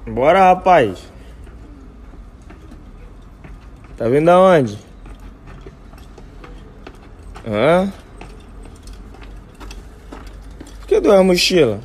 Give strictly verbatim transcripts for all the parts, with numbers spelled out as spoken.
Bora, rapaz. Tá vindo aonde? Hã? Por que deu a mochila?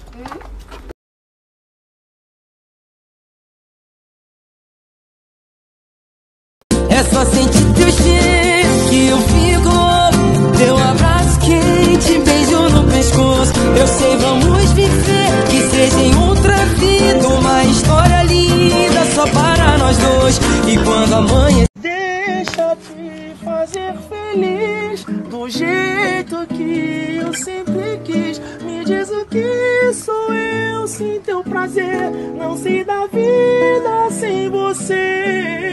É só sentir teu cheiro que eu fico louco. Teu abraço quente, beijo no pescoço. Eu sei, vamos viver, que seja em outra vida uma história linda só para nós dois. E quando amanhã deixa te fazer feliz do jeito que eu sempre quis. Me diz o que sou eu sem teu prazer. Não sei da vida sem você.